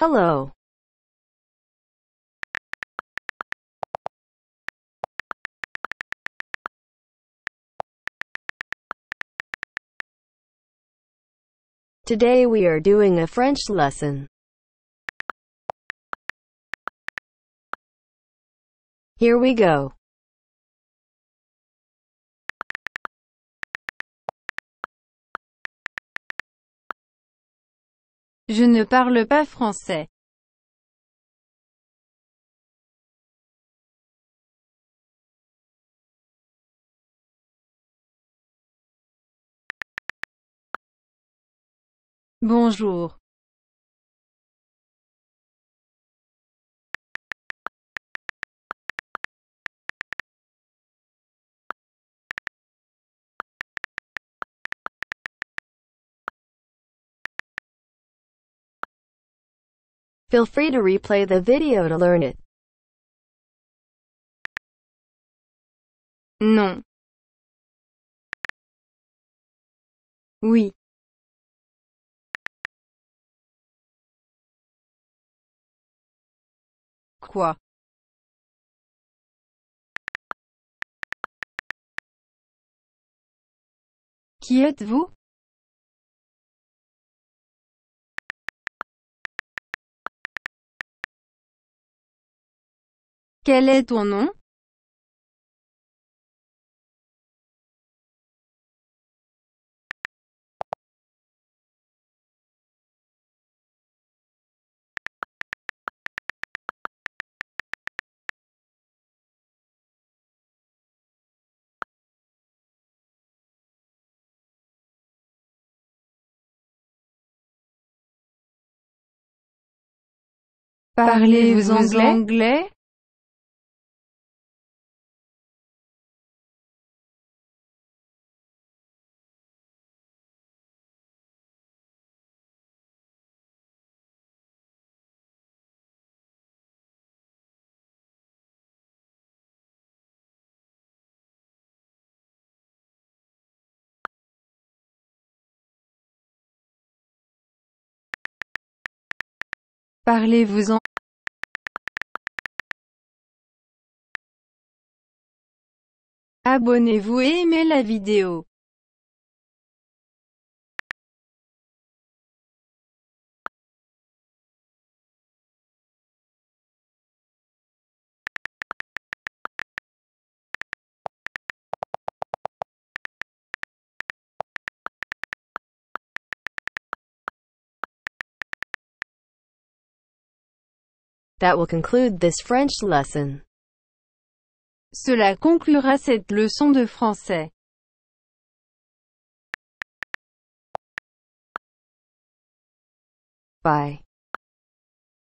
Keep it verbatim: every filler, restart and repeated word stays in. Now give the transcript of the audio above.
Hello. Today we are doing a French lesson. Here we go. Je ne parle pas français. Bonjour. Feel free to replay the video to learn it. Non. Oui. Quoi? Qui êtes-vous? Quel est ton nom? Parlez-vous anglais? Parlez-vous en... Abonnez-vous et aimez la vidéo. That will conclude this French lesson. Cela conclura cette leçon de français. Bye.